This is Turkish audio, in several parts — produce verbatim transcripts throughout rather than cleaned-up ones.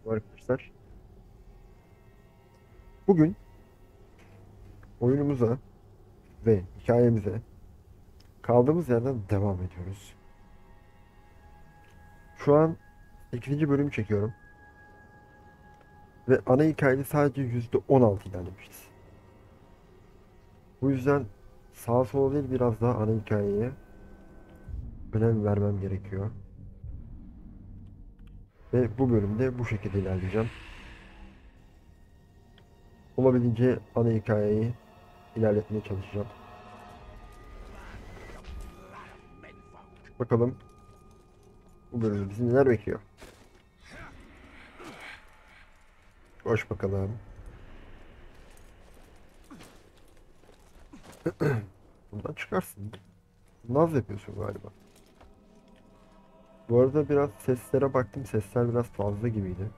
Arkadaşlar, bugün oyunumuza ve hikayemize kaldığımız yerden devam ediyoruz. Şu an sekizinci bölümü çekiyorum ve ana hikayede sadece yüzde on altı ilerlemişiz. Bu yüzden sağa sola değil biraz daha ana hikayeye önem vermem gerekiyor. Ve bu bölümde bu şekilde ilerleyeceğim. Olabildiğince ana hikayeyi ilerletmeye çalışacağım. Bakalım bu bölümde bizi neler bekliyor. Hoş bakalım. Buradan çıkarsın. Naz yapıyorsun galiba. Bu arada biraz seslere baktım. Sesler biraz fazla gibiydi.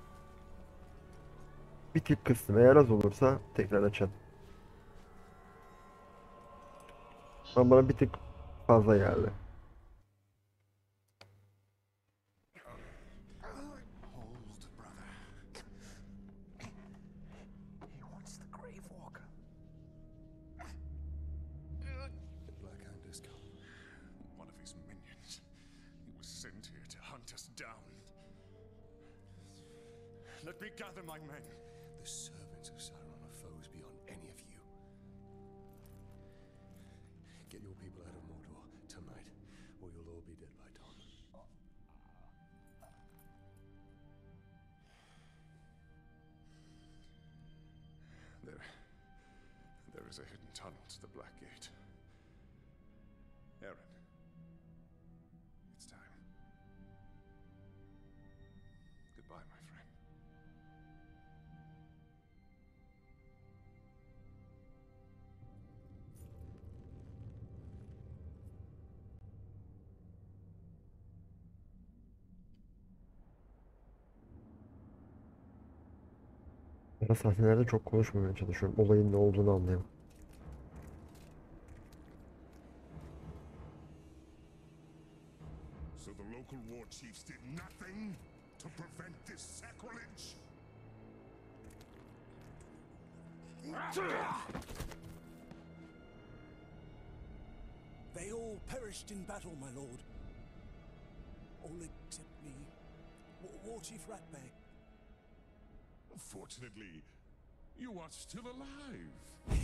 Bir tık kıstım. Eğer az olursa tekrar açalım. Ama bana bir tık fazla geldi. Hold, brother. He wants the Grave Walker. The Black Hand has come. One of his minions. He was sent here to hunt us down. Let me gather my men. The servants of Sauron are foes beyond any of you. Get your people out of Mordor tonight, or you'll all be dead by dawn. There, there is a hidden tunnel to the Black Gate. Aaron, it's time. Goodbye, my friend. Ara sahnelerde çok konuşmamaya çalışıyorum. Olayın ne olduğunu anlayayım. So the local war chiefs did nothing to prevent this sacrilege? They all perished in battle, my lord. All except me, War, War Chief Ratbag. Fortunately, you are still alive.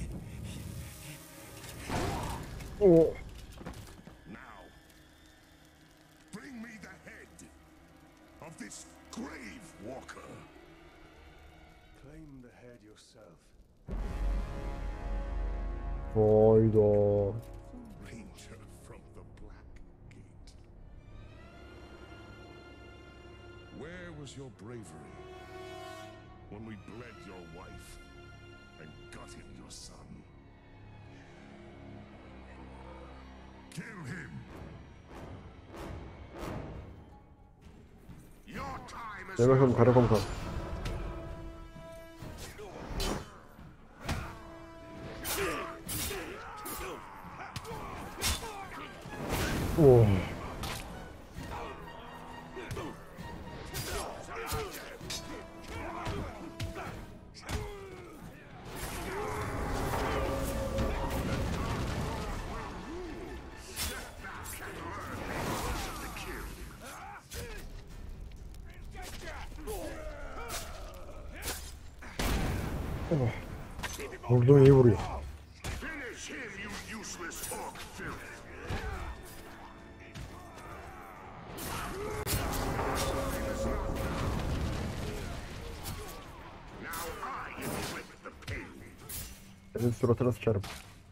Oo. Now, bring me the head of this Grave Walker. Claim the head yourself. Hayda. Ranger from the Black Gate. Where was your bravery when we bled your wife and gutted your son? Kill him! Your time is Gel bakalım kara komutan. Oh. Oh. Vurdum iyi vuruyor. Finish him, you useless orc filth! Now I inflict the pain. Senin suratına sıçarım.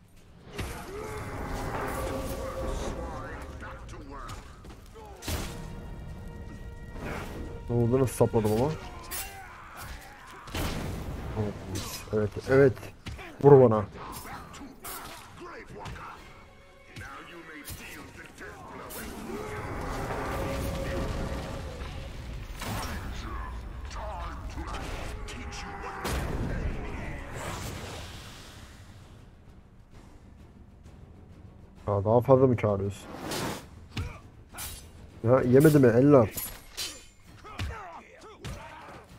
Back to work. Ne oldu, nasıl sapladım ama? Evet, evet. Vur bana. Grave Walker. Now you may feel the death blow. Time to teach you what Ya daha fazla mı çağırıyorsun? Ya yemedi mi eller?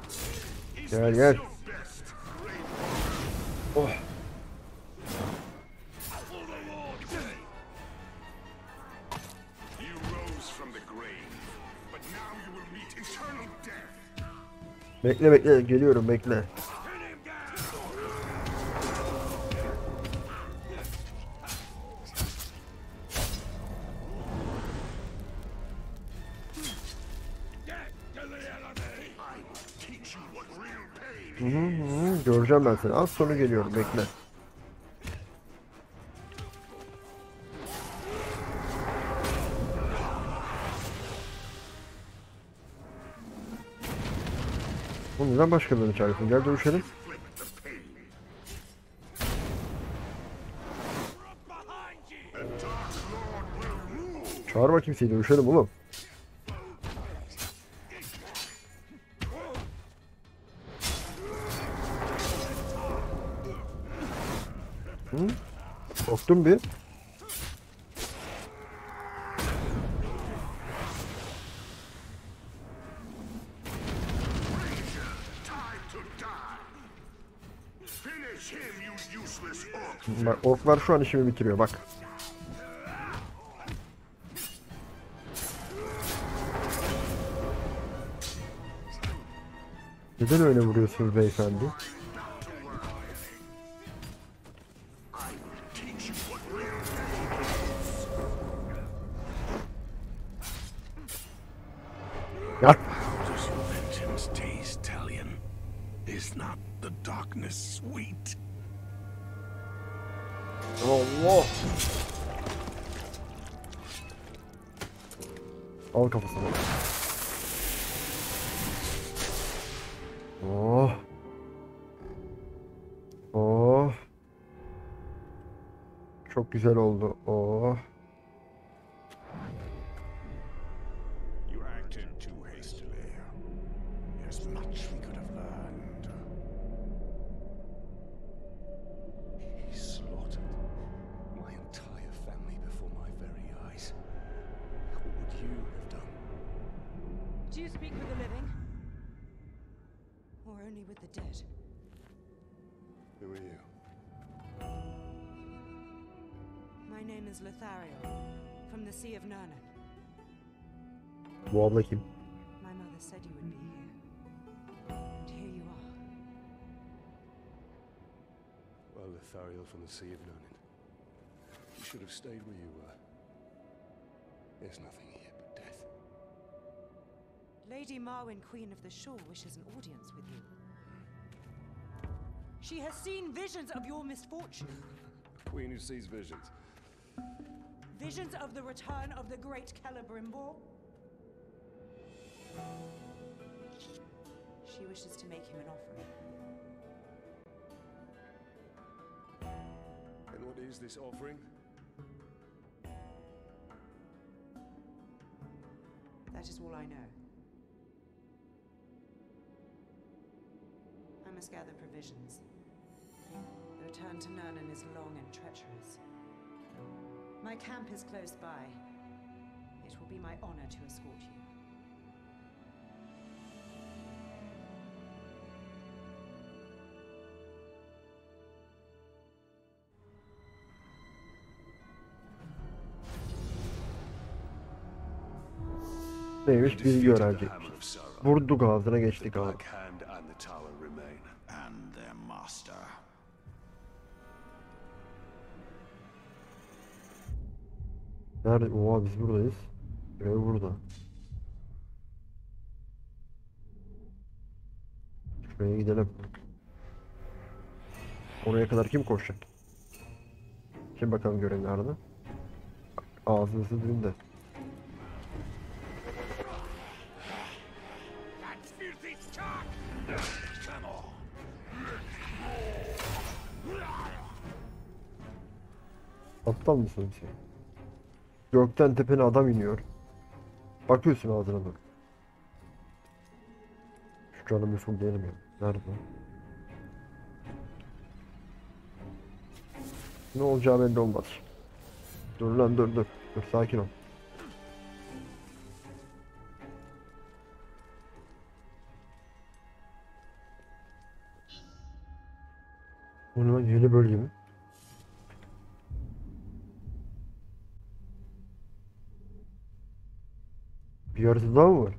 Gel gel. Oh. You rose from the grave, but now you will meet eternal death. Bekle bekle geliyorum bekle. Hı hı hı. Göreceğim ben seni. Az sonra geliyorum bekle. Oğlum neden başkalarını çağırıyorsun? Gel dövüşelim. Çağırma kimseyi, dövüşelim oğlum. Hı? Korktum bir. Bak orklar şu an işimi bitiriyor bak. Neden öyle vuruyorsunuz beyefendi? Yat. Does your vengeance taste, Talion? Is not the darkness sweet? Allah. Al kafasını. Oh. Oh. Çok güzel oldu. Oh. You acted too hastily. There's much we could have learned. He slaughtered my entire family before my very eyes. What would you have done? Do you speak with the living? Or only with the dead? Who are you? My name is Lothario, from the Sea of Nurnen. Bu abla kim? My mother said you would be here. And here you are. Well, Lothariel from the Sea of Nurnen. You should have stayed where you were. There's nothing here but death. Lady Marwyn, Queen of the Shore, wishes an audience with you. She has seen visions of your misfortune. A queen who sees visions. Visions of the return of the great Celebrimbor. She wishes to make him an offering. And what is this offering? That is all I know. I must gather provisions. The return to Nurnen is long and treacherous. My camp is close by. It will be my honor to escort you. Neymiş bilgi öğrenecekmiş. Vurduk ağzına geçtik abi. Black Hand and the Tower remain. And their master. Nerede? Oha biz buradayız. Görev burada. Şuraya gidelim. Oraya kadar kim koşacak? Kim bakalım görev nerede? Ağzınızı dilinde. Aptal mısın sen? Gökten tepene adam iniyor. Bakıyorsun ağzına bak. Şu canımı full değilim ya. Nerede? Ne olacağı belli olmaz. Dur lan dur dur. Dur sakin ol. Bunu yeni bölge mi? Bir harita daha mı var?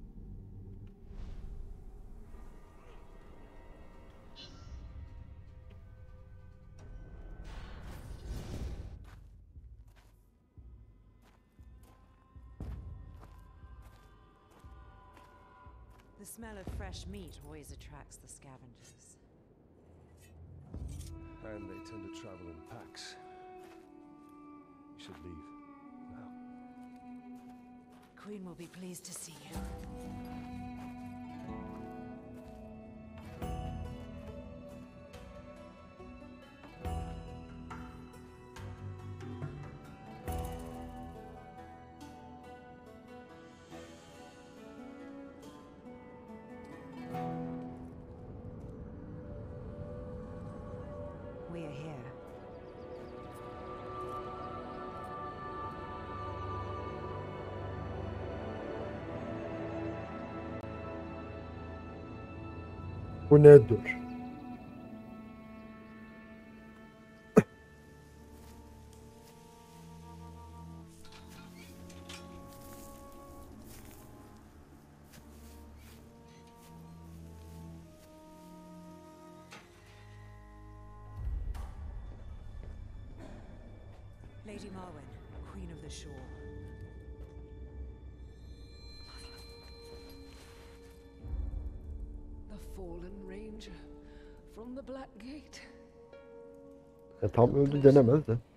The smell of fresh meat always attracts the scavengers. And they tend to travel in packs. You should leave now. Queen will be pleased to see you. We are here. Bu nedir? Lady Marwen, Queen of the Shore. The fallen ranger from the Black Gate. Ya tam öldü denemez de.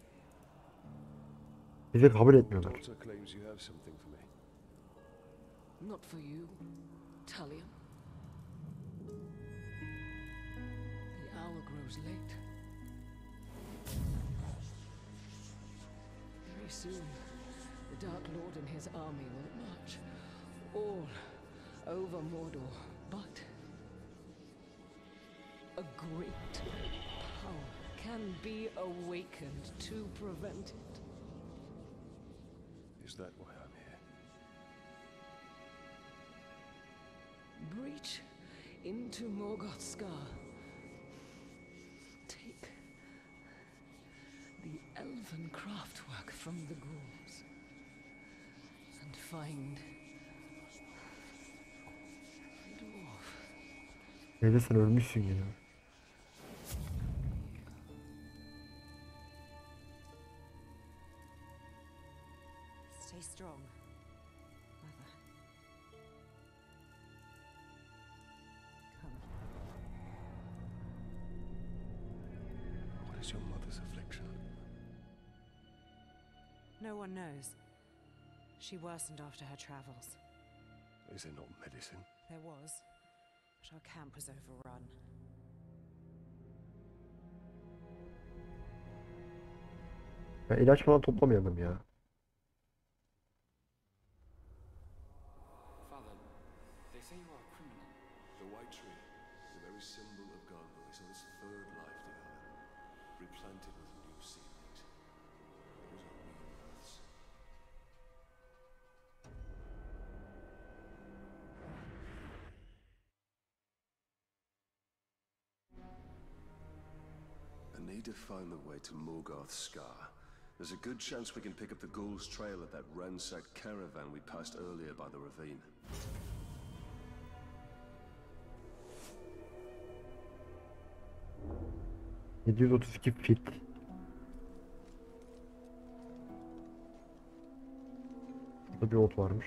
Bizi kabul etmiyorlar. Daughter claims you have something for me. Not for you, Talion. The hour grows late. Very soon, the Dark Lord and his army will march all over Mordor, but a great power can be awakened to prevent it. Is that why I'm here? Breach into Morgoth's Scar. Take the elven craftwork from the ghouls and find the dwarf. Neyse sen ölmüşsün ya. Stay strong, Mother. Come. What is your mother's affliction? No one knows. She worsened after her travels. Is there not medicine? There was, but our camp was overrun. Ya ilaç falan toplamayalım ya. Father, they say you are a criminal. The White Tree, the very symbol of Gondor, is on its third life together, replanted with new seedlings. Those are real births. I need to find the way to Morgoth's Scar. There's a good chance we can pick up the Ghoul's trail at that ransacked caravan we passed earlier by the ravine. yedi yüz otuz iki fit. Burada bir ot varmış.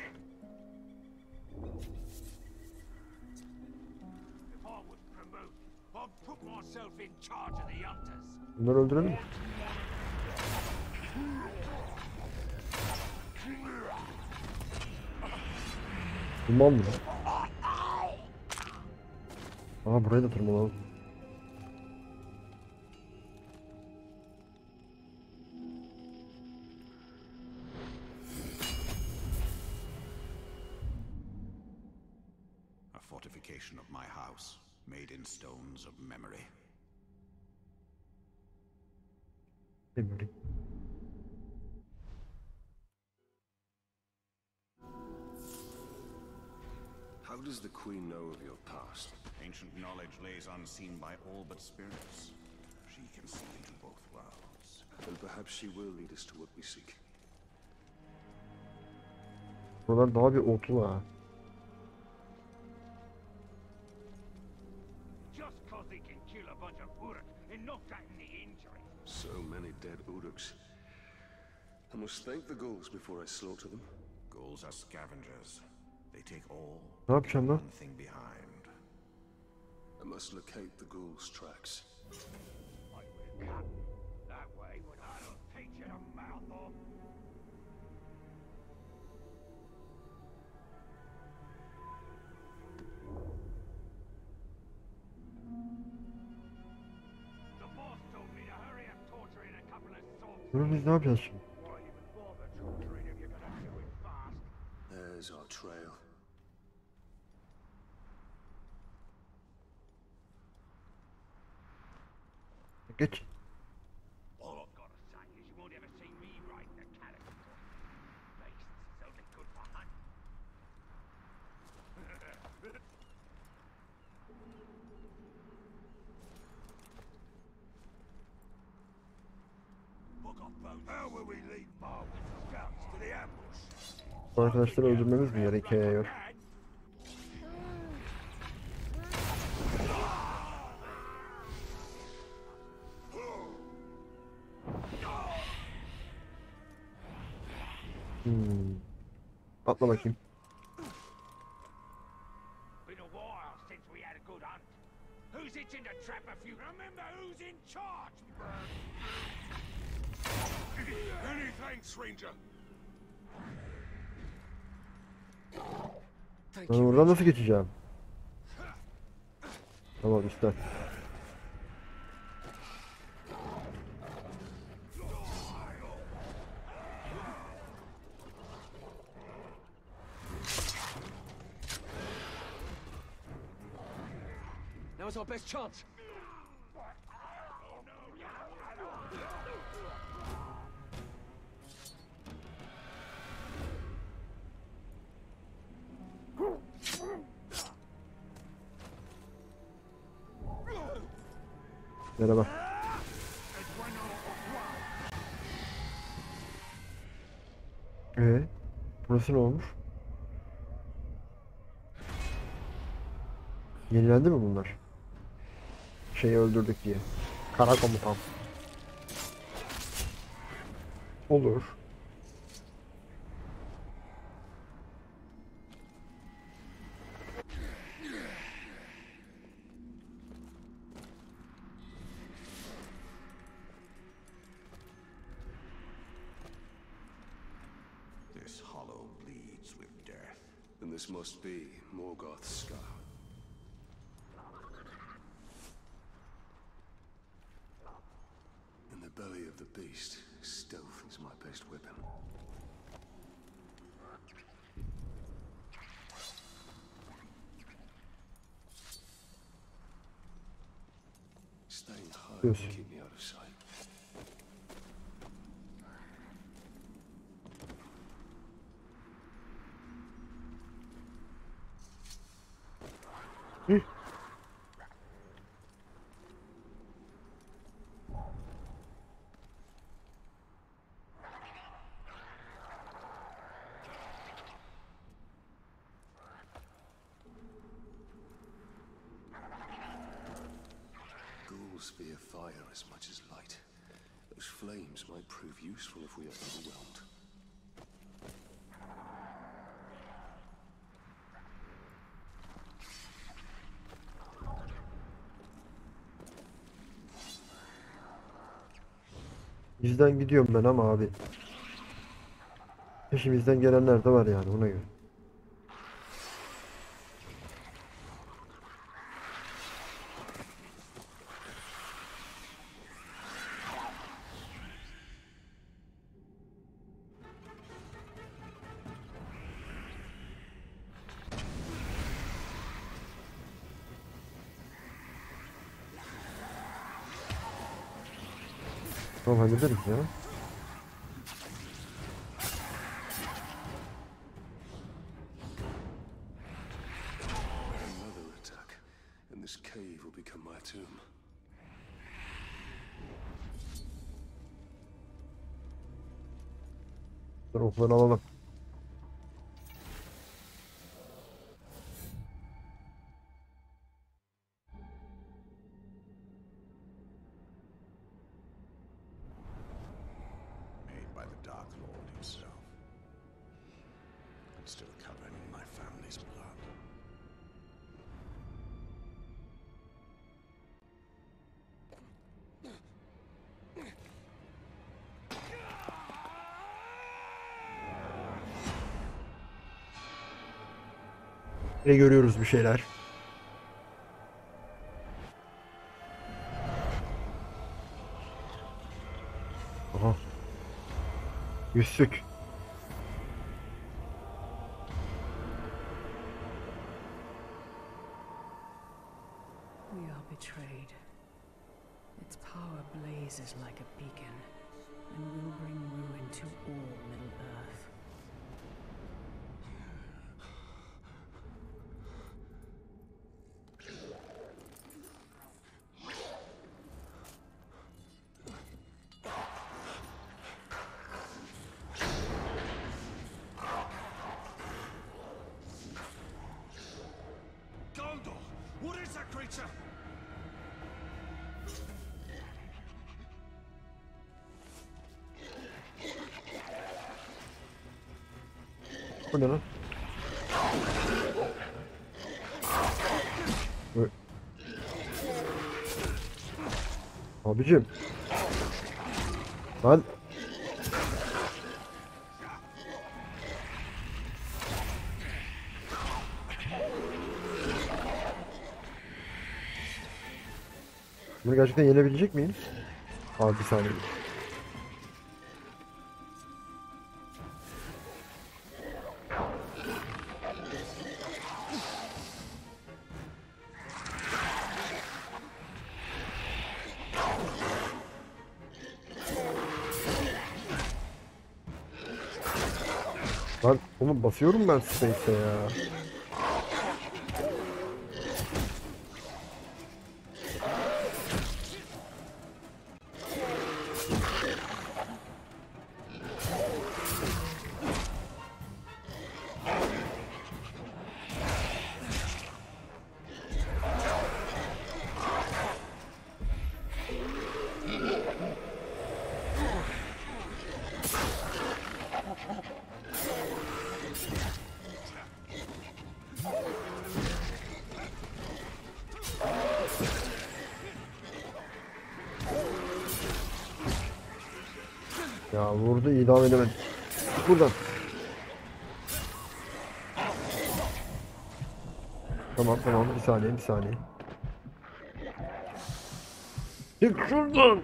If I was promoted, I'd put myself in charge of the hunters. Bunları öldürelim mi? Duman mı? Aha burayı da tırmalalım. A fortification of my house, made in stones of memory. Memory. How does the Queen know of your past? Ancient knowledge lays unseen by all but spirits. can see into both worlds. And perhaps she will lead us to what we seek. Buralar daha bir otlu ha. Just cause they can kill a bunch of Uruk and not that any injury. So many dead Uruks. I must thank the ghouls before I slaughter them. Ghouls are scavengers. They take all, Ne yapacağım lan? one thing behind. I must locate the ghouls' tracks. I will come that way when I don't teach you to mouth off. The boss told me to hurry up torturing a couple of souls. Bunu biz ne yapacağız şimdi? Why even bother torturing if you're gonna do it fast? There's our trail. Geç. All I've got to say is you won't ever see me riding a caravan. Beasts is only good for hunting. How will we lead Mar with the scouts to the ambush? Bu arkadaşları öldürmemiz mi gerekiyor? Hmm. Atla bakayım. Been a while since we had a good hunt. Who's itching to trap a few? Remember who's in charge. Many thanks, stranger. Ben oradan nasıl geçeceğim? Tamam üstten. Now's our best chance. Merhaba. Ee, burası ne olmuş? Yenilendi mi bunlar? Şeyi öldürdük diye. Kara komutan. Olur. This hollow bleeds with death. And this must be Morgoth's scar. In the belly of the beast, stealth is my best weapon. Staying high will Yes. keep me out of sight. Hı. Ghouls fear fire as much as light. Those flames might prove useful if we are overwhelmed. Bizden gidiyorum ben ama abi. Peşimizden gelenler de var yani ona göre. Tamam hallederiz ya. Another attack, and this cave will become my tomb. Dur okları alalım. Made by the Dark Lord himself. And still covered in my family's blood. Ne görüyoruz bir şeyler. Aha. Yüzsük. We are betrayed. Its power blazes like a beacon, and will bring ruin to all Middle-earth. Gondor! What is that creature? Bu ne lan? Ö- Abicim. Lan. Bunu gerçekten yenebilecek miyim? Abi bir saniye. Lan oğlum basıyorum ben space'e ya. Ya vurdu idam edemedim. Buradan. Tamam tamam bir saniye bir saniye. Çık şuradan.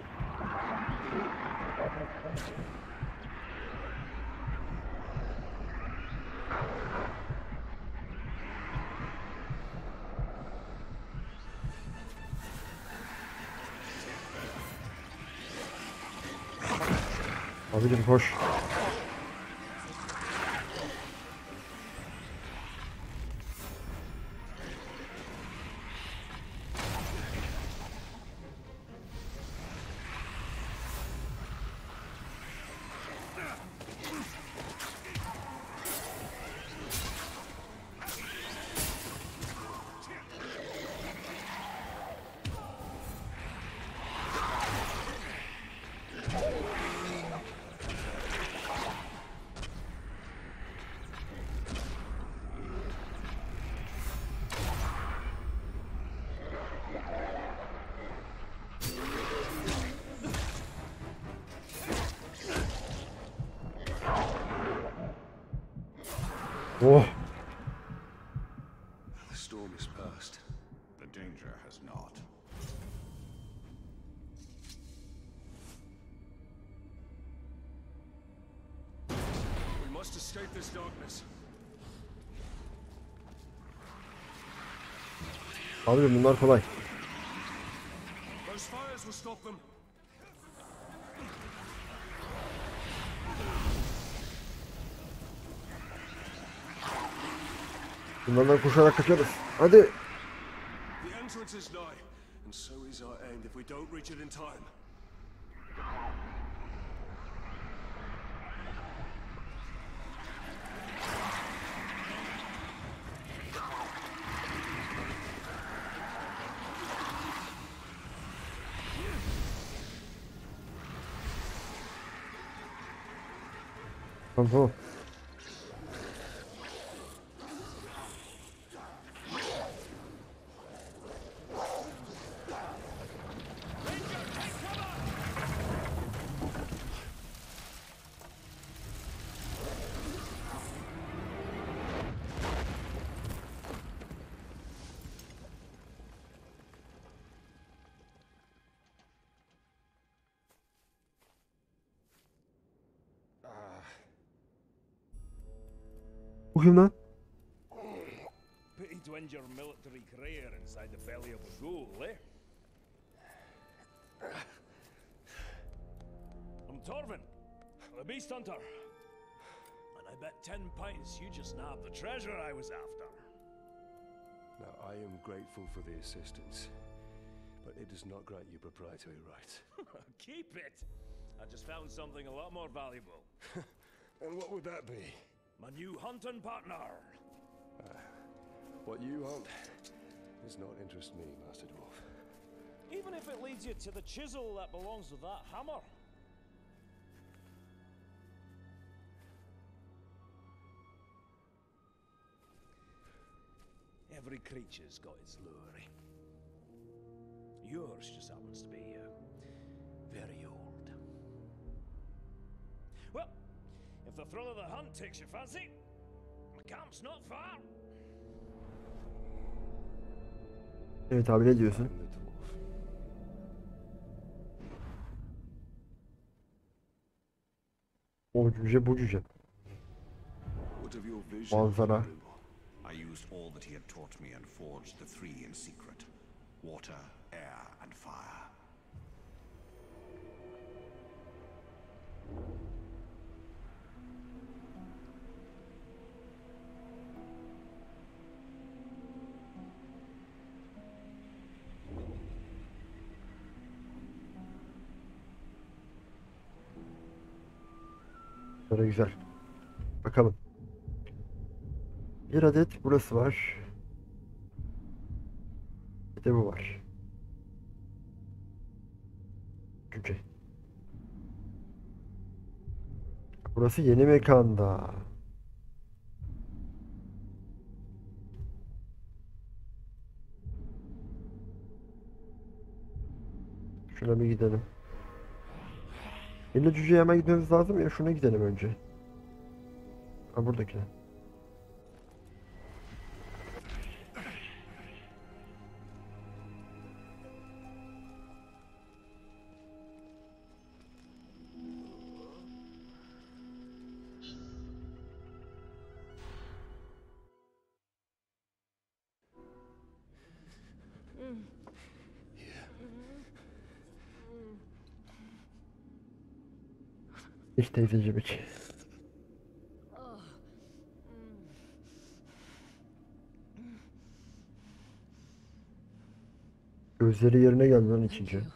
Abicim koş. Oh. The storm is past. The danger has not. We must escape this darkness. Abicim bunlar kolay. Those fires will stop them. Bunlardan koşarak kaçarız. Hadi. The entrance is nigh, and so is our end if we don't reach it in time. Tamam tamam. Bu kim lan? Pity to end your military career inside the belly of a ghoul, eh? I'm Torvin, the Beast Hunter. And I bet ten pints you just nabbed the treasure I was after. Now, I am grateful for the assistance, but it does not grant you proprietary rights. Keep it! I just found something a lot more valuable. And what would that be? My new hunting partner! What you hunt does not interest me, Master Dwarf. Even if it leads you to the chisel that belongs with that hammer. Every creature's got its lure. Eh? Yours just happens to be uh, very old. Well, if the thrill of the hunt takes your fancy, the camp's not far. Evet abi, ne diyorsun? I'm the dwarf. O cüce bu cüce. What of your vision? Manzara. I used all that he had taught me and forged the three in secret. Water, air, and fire. Böyle güzel. Bakalım. Bir adet burası var. Bir de bu var. Cüce. Burası yeni mekanda. Şuna bir gidelim. Yine cüceye hemen gitmemiz lazım ya. Şuna gidelim önce. Ha, buradakine. İşte teyzeciğim hiç. Gözleri yerine geldi lan ikinci. I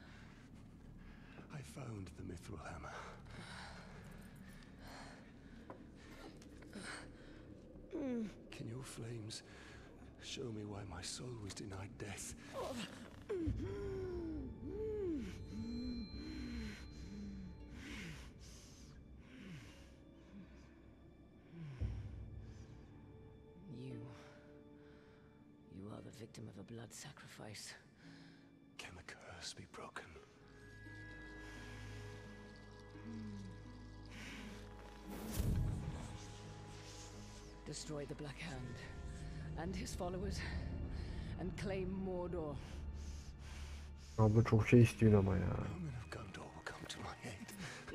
found the mithril hammer. Can your flames show me why my soul was denied death? You... You are the victim of a blood sacrifice. Can the curse be broken? Destroy the Black Hand and his followers and claim Mordor. Abla çok şey istiyorsun ama ya. Roman of Gondor will come to my aid.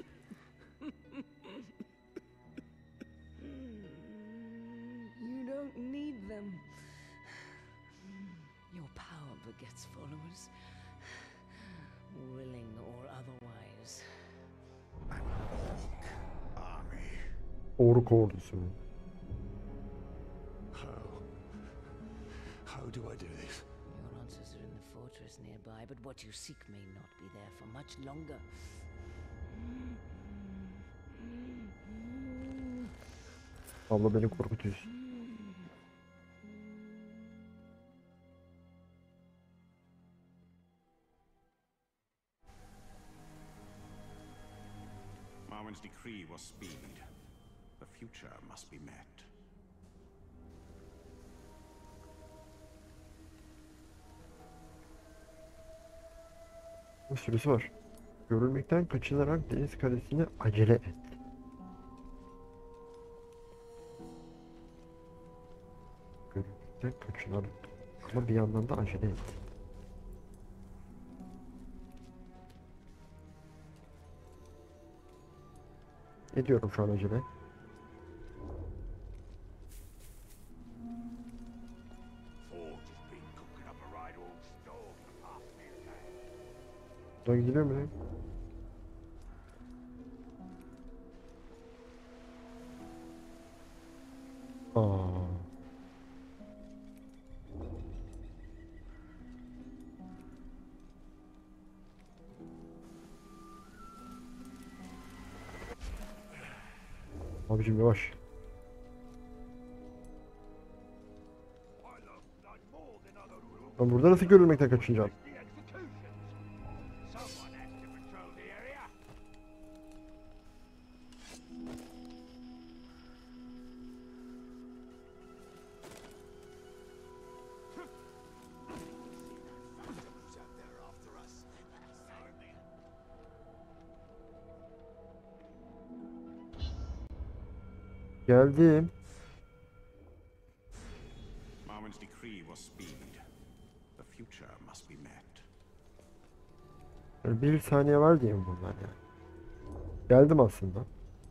You don't need them. Your power begets followers, willing or otherwise. An orc army. Ork ordusu. How? How do I do this? Your answers are in the fortress nearby, but what you seek may not be there for much longer. Abla beni korkutuyorsun. Marwen's decree was speed. future must be met. Bir sürüsü var. Görülmekten kaçınarak deniz kalesine acele et. Görülmekten kaçınarak ama bir yandan da acele et. Ediyorum şu an acele. Buradan gidiyor mu lan? Aa. Abicim yavaş. Ben burada nasıl görülmekten kaçınacağım? Geldim. Marwen's decree was speed. The future must be met. Yani bir saniye var diye mi bunlar yani? Geldim aslında.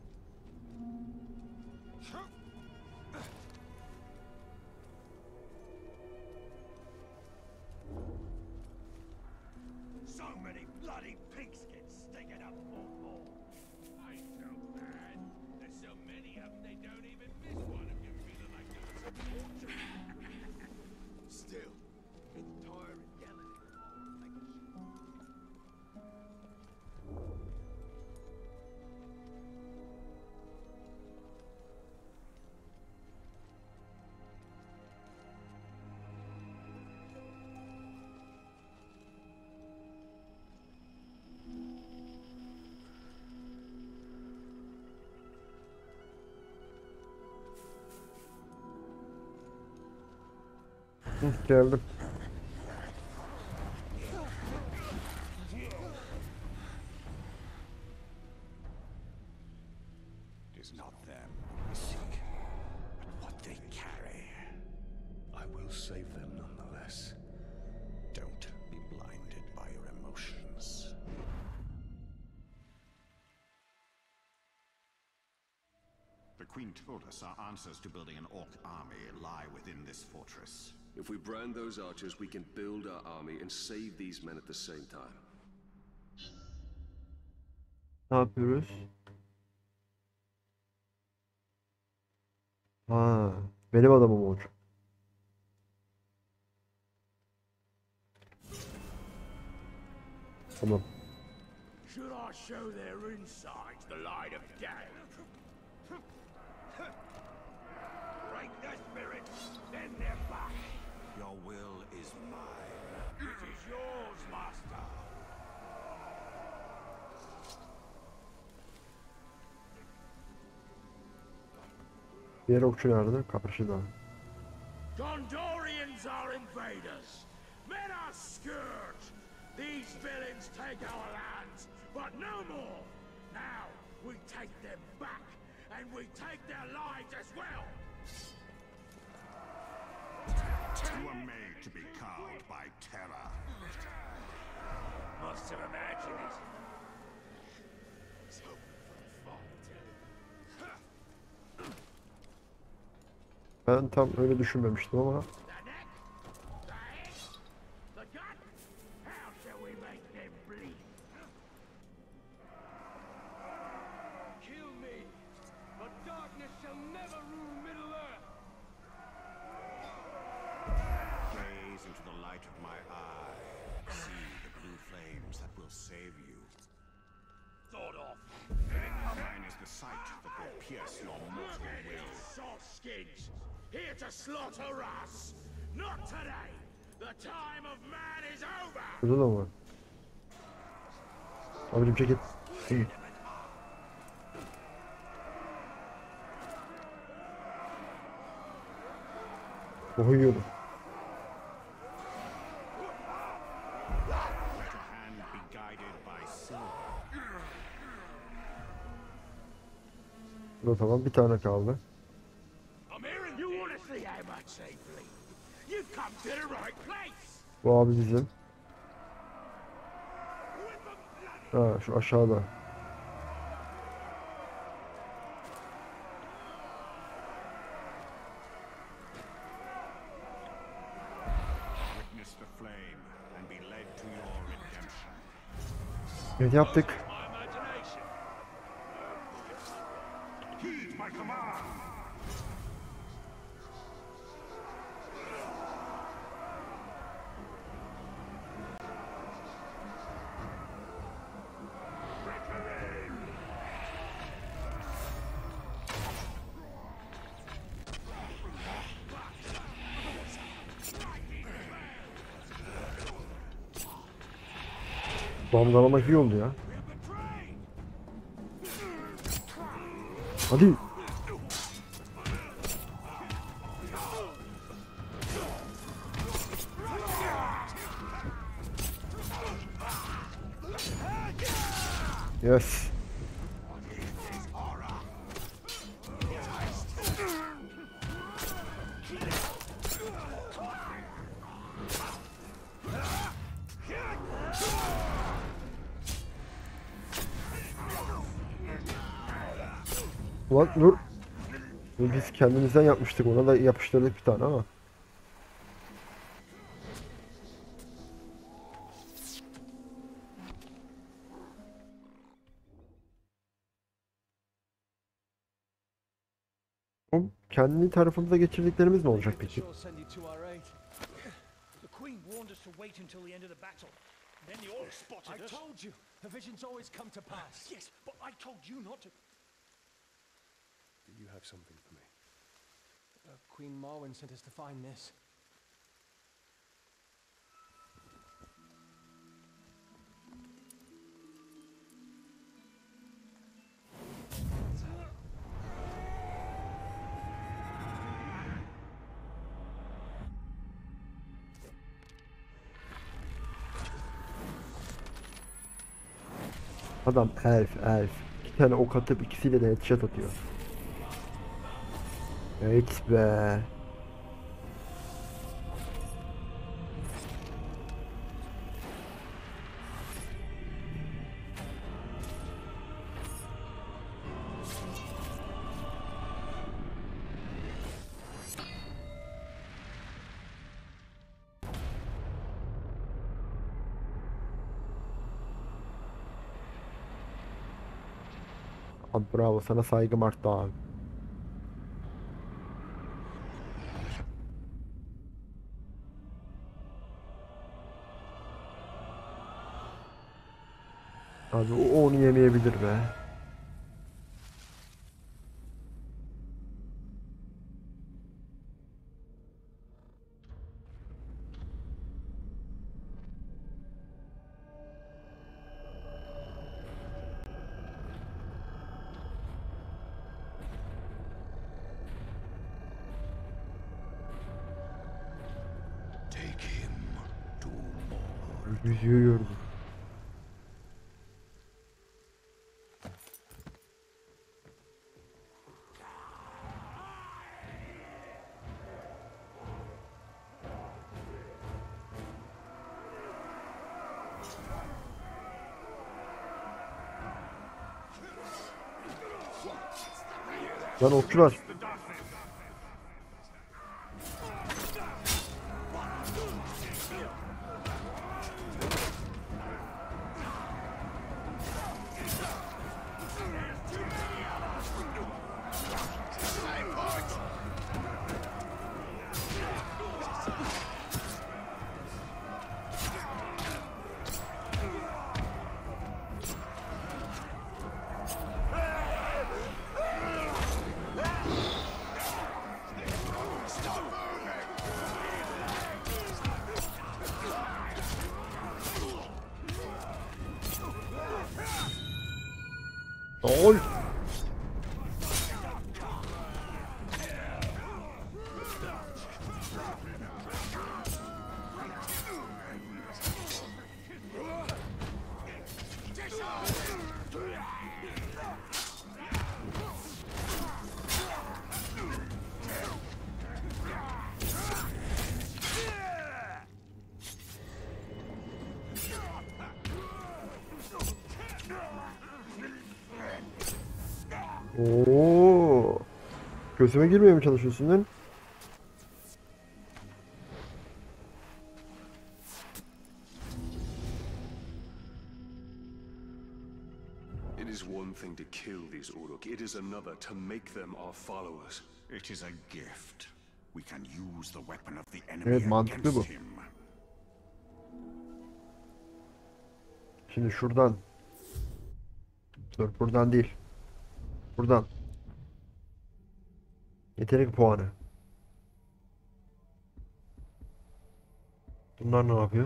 So many bloody pigskins sticking up for more. I so bad. There's so many of them they don't even miss one of you feeling like doing some torture. Still, it's tiring yelling at them all like a sheep. Hı, geldim. It is not them we seek, but what they carry. I will save them nonetheless. Don't be blinded by your emotions. The Queen told us our answers to building an Orc army lie within this fortress. If we brand those archers, we can build our army and save these men at the same time. Ne yapıyoruz? Ha, benim adamım olacak. Tamam. Should I show their insides the light of day? Break their spirits, then they're back. Your will is mine. It is yours, master. Diğer okçu nerede? Karşıda. Gondorians are invaders. Men are scourge. These villains take our lands, but no more. Now we take them back, and we take their lives as well. You were made to be cowed by terror. Must have imagined it. Ben tam öyle düşünmemiştim ama The neck, the head, the gut. How shall we make them bleed? Kill me, but darkness shall never rule Middle Earth. Gaze into the light of my eye. See the blue flames that will save you. Thought off. Mine is the sight that will pierce your mortal will. Soft skins, here to slaughter us. Not today. The time of man is over. burada da mı var? Abicim çekil. Hı. Uyuyorum. Let your hand be guided by silver. O zaman bir tane kaldı. I'm hearing you want to see how much they bleed. You've come to the right place. Bu abi bizim. Ha şu aşağıda. Witness the flame and be led to your redemption. Evet yaptık. My imagination. Heed my command! Bandalamak iyi oldu ya. Hadi. Yes. Ulan dur. Biz kendimizden yapmıştık. Ona da yapıştırdık bir tane ama. O kendi tarafımıza geçirdiklerimiz ne olacak peki? The Queen warned us to wait until the end of the battle. Then the orcs spotted us. I told you, the visions always come to pass. Yes, but I told you not to. Do you have something for me? Uh, Queen Marwen sent us to find this. Adam elf elf. İki tane ok atıp ikisiyle de headshot atıyor. Evet be. Abi bravo, sana saygım arttı abi. Abi o onu yemeyebilir be. Take him to more. Yüzüğü gördüm. Lan okçular. Oy. Oo. Gözüme girmeye mi çalışıyorsun lan? It is one thing to kill these Uruk. It is another to make them our followers. It is a gift. We can use the weapon of the enemy Evet, mantıklı bu. against him. Şimdi şuradan. Dur, buradan değil. Buradan. Yetenek puanı. Bunlar ne yapıyor?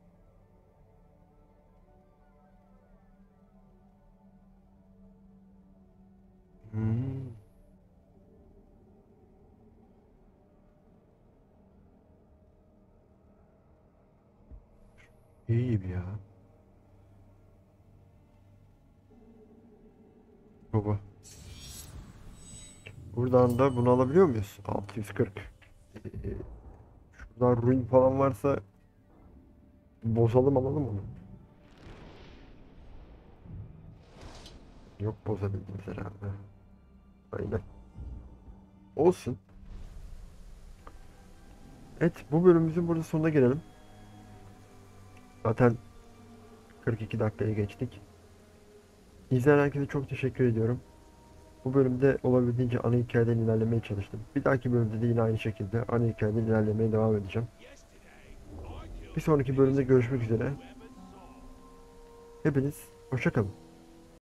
Hmm. İyi gibi ya. Baba. Buradan da bunu alabiliyor muyuz? altı yüz kırk. Ee, şuradan ruin falan varsa bozalım, alalım onu. Yok, bozabildiğimiz herhalde. Aynen. Olsun. Evet, bu bölümümüzün burada sonuna gelelim. Zaten kırk iki dakikaya geçtik. İzleyen herkese çok teşekkür ediyorum. Bu bölümde olabildiğince ana hikayeden ilerlemeye çalıştım. Bir dahaki bölümde de yine aynı şekilde ana hikayeden ilerlemeye devam edeceğim. Bir sonraki bölümde görüşmek üzere. Hepiniz hoşça kalın.